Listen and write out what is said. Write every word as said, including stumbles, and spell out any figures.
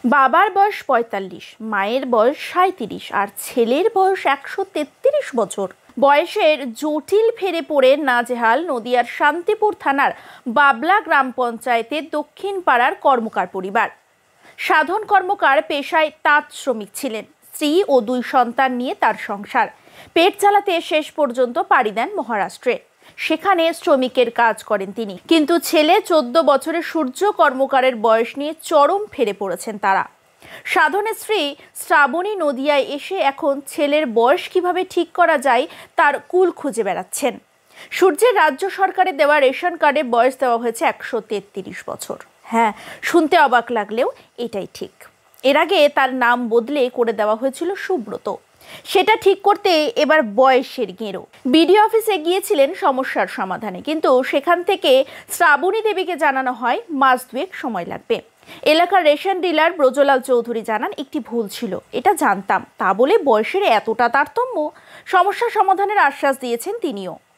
বাবার বয়স পঁয়তাল্লিশ, মায়ের বয়স সাঁইত্রিশ আর ছেলের বয়স একশো তেত্রিশ বছর। বয়সের জটিল ফেরে পড়ে নাজেহাল নদিয়ার শান্তিপুর থানার বাবলা গ্রাম পঞ্চায়েতের দক্ষিণ পাড়ার কর্মকার পরিবার। সাধন কর্মকার পেশায় তাঁত শ্রমিক ছিলেন। স্ত্রী ও দুই সন্তান নিয়ে তার সংসার। পেট চালাতে শেষ পর্যন্ত পাড়ি দেন মহারাষ্ট্রে। সেখানে শ্রমিকের কাজ করেন তিনি। কিন্তু ছেলে চোদ্দ বছরের সূর্য কর্মকারের বয়স নিয়ে চরম ফেরে পড়েছেন তারা। সাধনের স্ত্রী শ্রাবণী নদিয়ায় এসে এখন ছেলের বয়স কিভাবে ঠিক করা যায় তার কুল খুঁজে বেড়াচ্ছেন। সূর্যের রাজ্য সরকারের দেওয়া রেশন কার্ডে বয়স দেওয়া হয়েছে একশো তেত্রিশ বছর। হ্যাঁ, শুনতে অবাক লাগলেও এটাই ঠিক। এর আগে তার নাম বদলে করে দেওয়া হয়েছিল সুব্রত। সেটা ঠিক করতে এবার বয়সের গেঁড়ো। বিডিও অফিসে গিয়েছিলেন সমস্যার সমাধানে, কিন্তু সেখান থেকে শ্রাবণী দেবীকে জানানো হয় মাস দুয়েক সময় লাগবে। এলাকার রেশন ডিলার ব্রজলাল চৌধুরী জানান, একটি ভুল ছিল, এটা জানতাম, তা বলে বয়সের এতটা তারতম্য। সমস্যা সমাধানের আশ্বাস দিয়েছেন তিনিও।